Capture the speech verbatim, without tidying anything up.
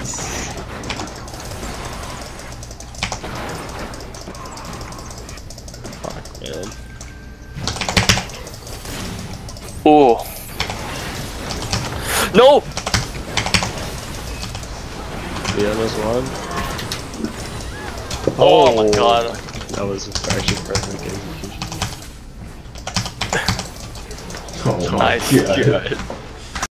Fuck, man. Oh. No! Yeah, there's one. Oh, oh my god. That was actually perfect execution. Oh my Nice. god. Good.